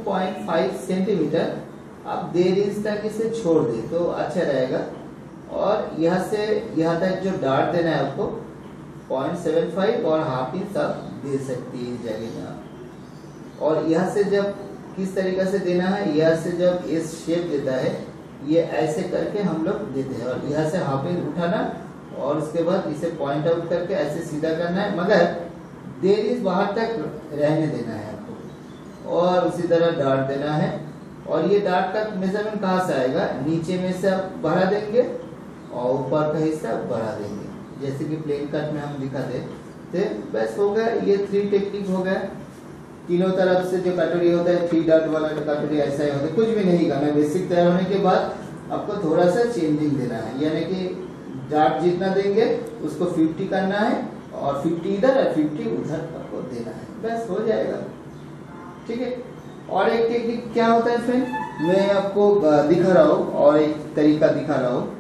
0.5 centimetre आप 1.5 inch तक इसे छोड़ दे तो अच्छा रहेगा। और यहाँ से यहाँ तक जो डार्ट देना है आपको 0.75 और ½ इंच आप दे सकती है इस जगह में। और यहाँ से जब किस तरीके से देना है, यहाँ से जब इस शेप देता है ये ऐसे करके हम लोग देते हैं और यहाँ से ½ इंच उठाना और उसके बाद इसे पॉइंट आउट करके ऐसे सीधा करना है, मगर 1.5 इंच बाहर तक रहने देना है आपको। और उसी तरह डार्ट देना है। और ये डार्ट का मेजरमेंट कहाँ से आएगा, नीचे में से आप बढ़ा देंगे और ऊपर का हिस्सा बढ़ा देंगे, जैसे कि प्लेन कट में हम दिखाते थे। बस हो गया, ये 3 टेक्निक हो गया। तीनों तरफ से जो कटोरी होता है 3 डॉट वाला कटोरी ऐसा ही होता है, कुछ भी नहीं करना। बेसिक तैयार होने के बाद आपको थोड़ा सा चेंजिंग देना है, यानी कि डार्ट जितना देंगे उसको 50 करना है और 50 इधर और 50 उधर आपको देना है, बस हो जाएगा। ठीक है। और एक टेक्निक क्या होता है फ्रेंड, मैं आपको दिखा रहा हूँ और एक तरीका दिखा रहा हूँ।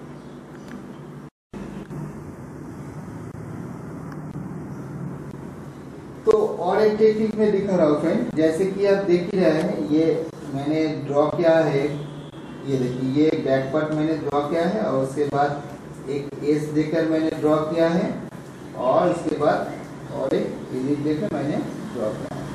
तो और एक टेक्निक में दिखा रहा हूँ फ्रेंड, जैसे कि आप देख ही रहे हैं, ये मैंने ड्रॉ किया है, ये देखिए ये बैक पार्ट मैंने ड्रॉ किया है और उसके बाद एक एस देकर मैंने ड्रॉ किया है और उसके बाद और एक एलिट देकर मैंने ड्रॉ किया है।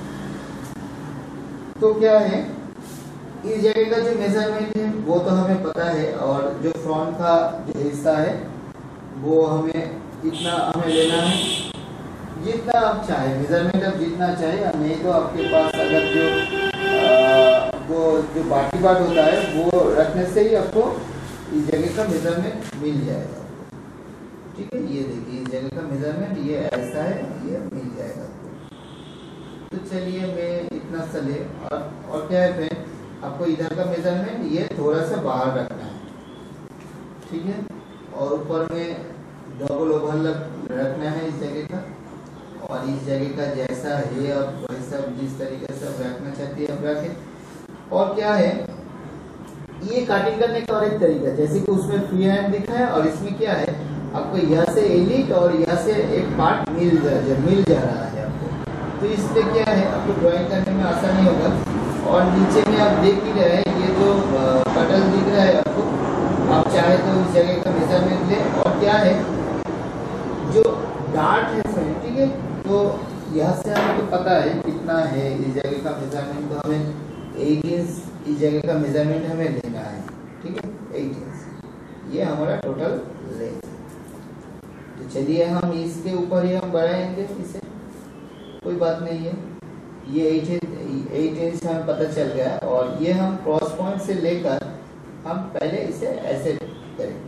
तो क्या है, इस जगह का जो मेजरमेंट है वो तो हमें पता है और जो फ्रंट का जो हिस्सा है वो हमें इतना हमें लेना है, जितना आप चाहे मेजरमेंट आप जितना चाहे। नहीं तो आपके पास अगर वो जो बाकी पार्ट होता है वो रखने से ही आपको इस जगह का मेजरमेंट मिल जाएगा। ठीक है, ये देखिए इस जगह का मेजरमेंट ये ऐसा है, ये मिल जाएगा आपको। तो चलिए मैं इतना सा ले और क्या है फ्रेंड, आपको इधर का मेजरमेंट ये थोड़ा सा बाहर रखना है। ठीक है, और ऊपर में डबल ओवरलैप रखना है इस जगह का, और इस जगह का जैसा है अब वैसा जिस तरीके से आप रखना चाहते हैं आप रखें। और क्या है, ये कटिंग करने का और एक तरीका, जैसे कि उसमें फ्री हैंड दिखा है और इसमें क्या है, आपको यहाँ से एलिट और यहाँ से एक पार्ट मिल जा रहा है आपको। तो इसलिए क्या है, आपको ड्राइंग करने में आसानी होगा। और नीचे में आप देख ही रहे हैं ये जो पटल दिख रहा है आपको, आप चाहे तो इस जगह का मेजरमेंट ले। और क्या है, जो डार्ट है फ्रेंड, ठीक है, तो यहाँ से हमें तो पता है कितना है इस जगह का मेजरमेंट, तो हमें 8 इंच इस जगह का मेजरमेंट हमें लेना है। ठीक है, 8 इंच ये हमारा टोटल लेंथ। तो चलिए हम इसके ऊपर ही हम बढ़ाएंगे इसे, कोई बात नहीं है। ये 8 इंच हमें पता चल गया और ये हम क्रॉस पॉइंट से लेकर हम पहले इसे ऐसे करेंगे,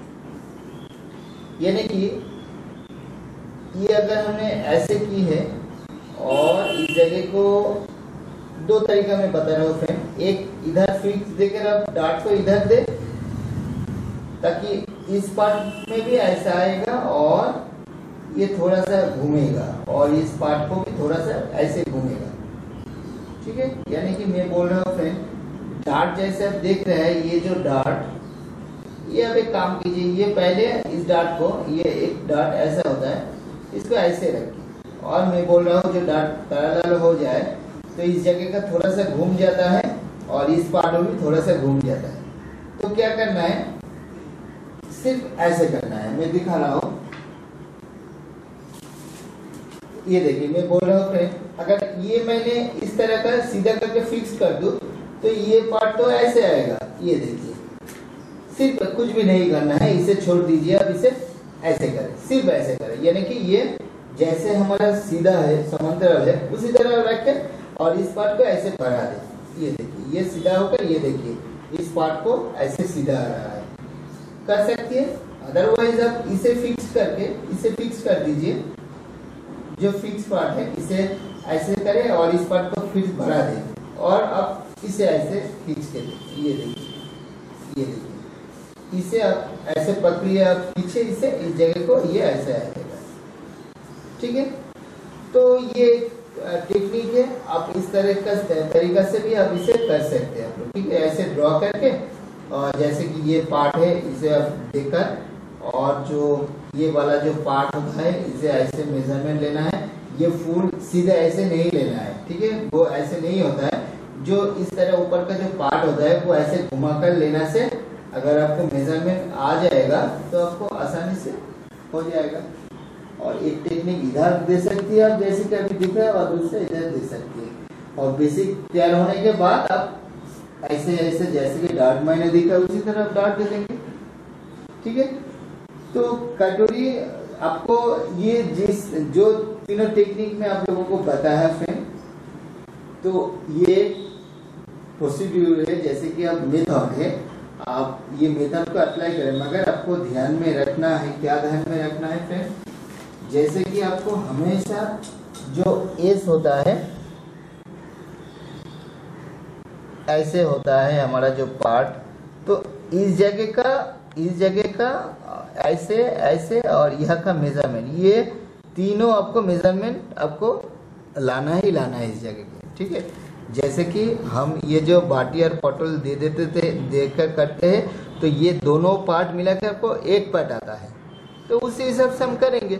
यानी कि ये अगर हमने ऐसे की है और इस जगह को 2 तरीका मैं बता रहा हूँ फ्रेंड। एक इधर फिक्स देकर आप डार्ट को इधर दे ताकि इस पार्ट में भी ऐसा आएगा और ये थोड़ा सा घूमेगा और इस पार्ट को भी थोड़ा सा ऐसे घूमेगा। ठीक है, यानी कि मैं बोल रहा हूँ फ्रेंड, डार्ट जैसे आप देख रहे हैं, ये जो डार्ट, ये अब एक काम कीजिए, ये पहले इस डार्ट को, ये एक डार्ट ऐसा होता है, इसको ऐसे रखिए और मैं बोल रहा हूँ जो डार्ट पैरेलल हो जाए तो इस जगह का थोड़ा सा घूम जाता है और इस पार्ट में भी थोड़ा सा घूम जाता है। तो क्या करना है, सिर्फ ऐसे करना है, मैं दिखा रहा हूँ। ये देखिए मैं बोल रहा हूँ फ्रेंड, अगर ये मैंने इस तरह का सीधा करके फिक्स कर दूं तो ये पार्ट तो ऐसे आएगा। ये देखिए, सिर्फ कुछ भी नहीं करना है, इसे छोड़ दीजिए, अब इसे ऐसे करें, सिर्फ ऐसे करें, यानी कि ये जैसे हमारा सीधा है समांतराल है उसी तरह रखें और इस पार्ट को ऐसे बढ़ा दें। ये देखिए ये सीधा होकर, ये देखिए इस पार्ट को ऐसे सीधा आ रहा है, कर सकती है। अदरवाइज आप इसे फिक्स करके इसे फिक्स कर दीजिए, जो फिक्स पार्ट है इसे ऐसे करें और इस पार्ट को फिक्स बढ़ा दें और अब इसे ऐसे खींच के दें। ये देखिए इसे आप ऐसे पकड़िए, आप पीछे इसे इस जगह को ये ऐसे आएगा। ठीक है, तो ये टेक्निक है, आप इस तरह का तरीका से भी आप इसे कर सकते हैं आप लोग। ठीक है, ऐसे ड्रॉ करके और जैसे कि ये पार्ट है इसे आप देकर और जो ये वाला जो पार्ट होता है इसे ऐसे मेजरमेंट लेना है। ये फुल सीधे ऐसे नहीं लेना है, ठीक है, वो ऐसे नहीं होता है, जो इस तरह ऊपर का जो पार्ट होता है वो ऐसे घुमाकर लेने से अगर आपको मेजरमेंट आ जाएगा तो आपको आसानी से हो जाएगा। और एक टेक्निक इधर दे सकती है आप, जैसे कि अभी दिख रहा है, और दूसरे इधर दे सकती है। और बेसिक तैयार होने के बाद आप ऐसे ऐसे जैसे कि डार्ट मैंने दिखा उसी तरह आप डार्ट दे देंगे। ठीक है, तो कटोरी आपको ये जो तीनों टेक्निक में आप लोगों को बताया फ्रेंड, तो ये प्रोसीड्यूर है, जैसे कि आप मेथड है, आप ये मेथड को अप्लाई करें। मगर आपको ध्यान में रखना है, क्या ध्यान में रखना है फ्रेंड, जैसे कि आपको हमेशा जो एस होता है ऐसे होता है हमारा जो पार्ट, तो इस जगह का ऐसे ऐसे और यह का मेजरमेंट, ये तीनों आपको मेजरमेंट आपको लाना ही लाना है इस जगह पे। ठीक है, जैसे कि हम ये जो बाटी और पटोल दे देते थे देकर करते हैं, तो ये दोनों पार्ट मिला के आपको एक पार्ट आता है, तो उसी हिसाब से हम करेंगे।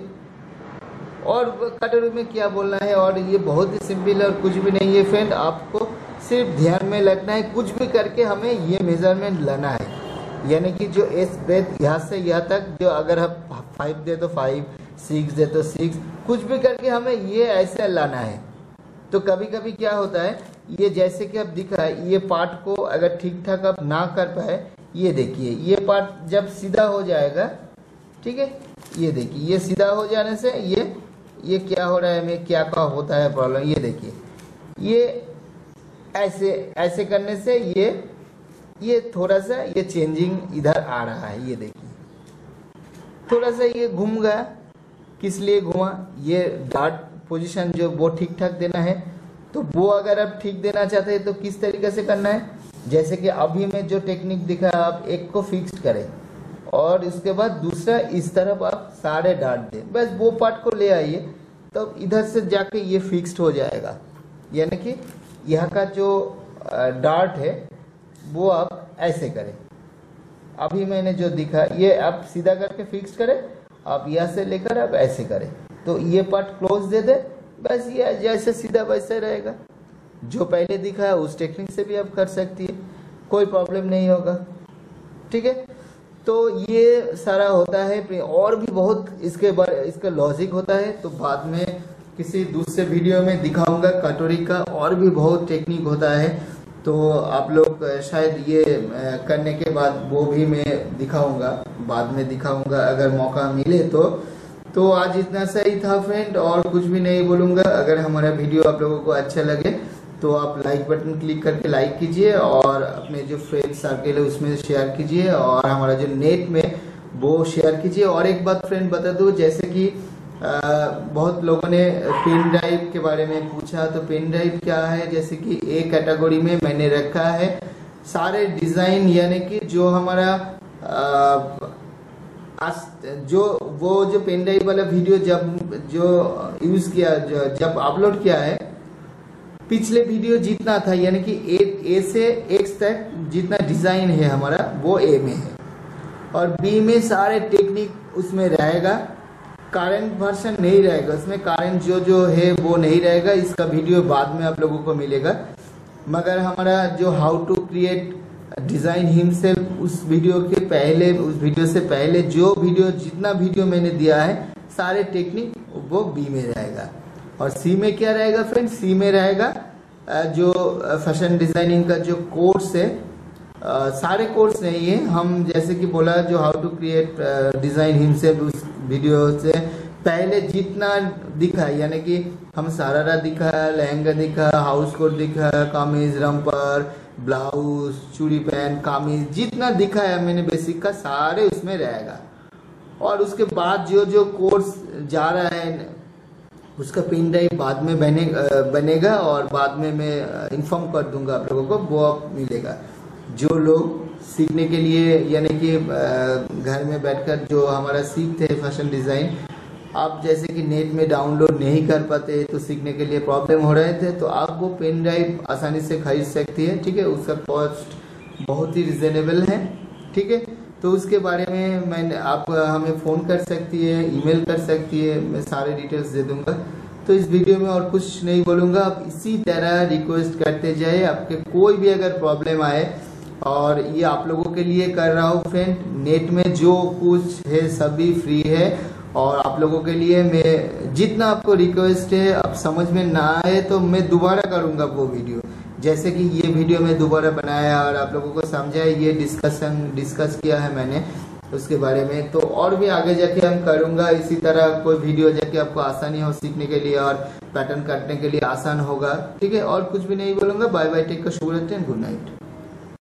और कटोरी में क्या बोलना है, और ये बहुत ही सिंपल है और कुछ भी नहीं है फ्रेंड, आपको सिर्फ ध्यान में रखना है, कुछ भी करके हमें ये मेजरमेंट लाना है। यानी कि जो एस ब्रेथ यहाँ से यहाँ तक, जो अगर हम 5 दे तो 5, 6 दे तो 6, कुछ भी करके हमें ये ऐसे लाना है। तो कभी कभी क्या होता है, ये जैसे कि अब दिख रहा है, ये पार्ट को अगर ठीक ठाक आप ना कर पाए, ये देखिए ये पार्ट जब सीधा हो जाएगा, ठीक है, ये देखिए ये सीधा हो जाने से ये क्या हो रहा है, हमें क्या होता है प्रॉब्लम, ये देखिए ये ऐसे ऐसे करने से ये थोड़ा सा ये चेंजिंग इधर आ रहा है। ये देखिए थोड़ा सा ये घूम गया, किस लिए घुमा, ये डार्ट पोजीशन जो वो ठीक ठाक देना है। तो वो अगर आप ठीक देना चाहते हैं तो किस तरीके से करना है, जैसे कि अभी मैं जो टेक्निक दिखा, आप एक को फिक्स्ड करें और उसके बाद दूसरा इस तरफ आप सारे डार्ट दें, बस वो पार्ट को ले आइए, तो इधर से जाके ये फिक्स्ड हो जाएगा। यानी कि यहाँ का जो डार्ट है वो आप ऐसे करें, अभी मैंने जो दिखा ये आप सीधा करके फिक्स करें, आप यहाँ से लेकर आप ऐसे करें, तो ये पार्ट क्लोज दे दे, बस ये जैसे सीधा वैसे रहेगा। जो पहले दिखा है उस टेक्निक से भी आप कर सकती है, कोई प्रॉब्लम नहीं होगा। ठीक है, तो ये सारा होता है, और भी बहुत इसका लॉजिक होता है, तो बाद में किसी दूसरे वीडियो में दिखाऊंगा। कटोरी का और भी बहुत टेक्निक होता है, तो आप लोग शायद ये करने के बाद वो भी मैं दिखाऊंगा, बाद में दिखाऊंगा अगर मौका मिले तो आज इतना सही था फ्रेंड, और कुछ भी नहीं बोलूँगा। अगर हमारा वीडियो आप लोगों को अच्छा लगे तो आप लाइक बटन क्लिक करके लाइक कीजिए, और अपने जो फ्रेंड सर्कल है उसमें शेयर कीजिए, और हमारा जो नेट में वो शेयर कीजिए। और एक बात फ्रेंड बता दूँ, जैसे कि बहुत लोगों ने पेन ड्राइव के बारे में पूछा, तो पेन ड्राइव क्या है, जैसे कि एक कैटेगरी में मैंने रखा है सारे डिज़ाइन, यानी कि जो हमारा जो पेन ड्राइव वाला वीडियो जो यूज़ किया, जब अपलोड किया है, पिछले वीडियो जितना था, यानी कि ए से एक्स तक जितना डिज़ाइन है हमारा वो ए में है, और बी में सारे टेक्निक उसमें रहेगा, करंट वर्जन नहीं रहेगा उसमें, करंट जो है वो नहीं रहेगा। इसका वीडियो बाद में आप लोगों को मिलेगा, मगर हमारा जो how to create design himself उस वीडियो से पहले जो वीडियो जितना वीडियो मैंने दिया है, सारे टेक्निक वो बी में रहेगा। और सी में क्या रहेगा फ्रेंड, सी में रहेगा जो फैशन डिज़ाइनिंग का जो कोर्स है, सारे कोर्स नहीं है, हम जैसे कि बोला जो how to create design himself उस वीडियो से पहले जितना दिखा, यानी कि हम सरारा दिखा, लहंगा दिखा, हाउस कोट दिखा, कामीज, रम्पर, ब्लाउज, चूड़ी पैंट, कामीज, जितना दिखा है मैंने बेसिक का सारे उसमें रहेगा। और उसके बाद जो कोर्स जा रहा है उसका पेन ड्राइव बाद में बनेगा, और बाद में मैं इन्फॉर्म कर दूंगा आप लोगों को, वो आप मिलेगा। जो लोग सीखने के लिए, यानी कि घर में बैठकर जो हमारा सीखते हैं फैशन डिज़ाइन, आप जैसे कि नेट में डाउनलोड नहीं कर पाते, तो सीखने के लिए प्रॉब्लम हो रहे थे, तो आप वो पेन ड्राइव आसानी से खरीद सकती है। ठीक है, उसका कॉस्ट बहुत ही रिजनेबल है। ठीक है, तो उसके बारे में आप हमें फ़ोन कर सकती है, ईमेल कर सकती है, मैं सारे डिटेल्स दे दूंगा। तो इस वीडियो में और कुछ नहीं बोलूंगा, आप इसी तरह रिक्वेस्ट करते जाए। आपके कोई भी अगर प्रॉब्लम आए, और ये आप लोगों के लिए कर रहा हूँ फ्रेंड, नेट में जो कुछ है सभी फ्री है, और आप लोगों के लिए मैं जितना आपको रिक्वेस्ट है, आप समझ में ना आए तो मैं दोबारा करूंगा वो वीडियो, जैसे कि ये वीडियो मैं दोबारा बनाया और आप लोगों को समझाया, ये डिस्कस किया है मैंने उसके बारे में। तो और भी आगे जाके हम करूंगा इसी तरह कोई वीडियो, जाके आपको आसानी हो सीखने के लिए और पैटर्न काटने के लिए आसान होगा। ठीक है, और कुछ भी नहीं बोलूंगा। बाय बाय, टेक केयर, शुभ रात्रि एंड गुड नाइट।